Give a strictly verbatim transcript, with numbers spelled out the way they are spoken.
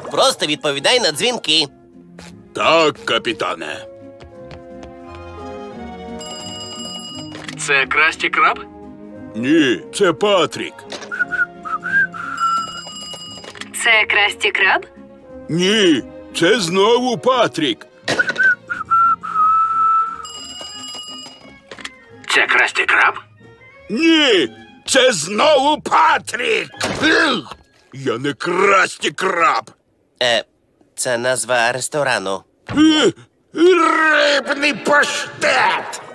Просто відповідай на дзвінки. Так, капітане. Це Красті Краб? Ні, це Патрік. Це Красті Краб? Ні, це знову Патрік. Це Красті Краб? Ні, це знову Патрік. Ех, я не Красті Краб. Е, це назва ресторану. Е, Рибний паштет.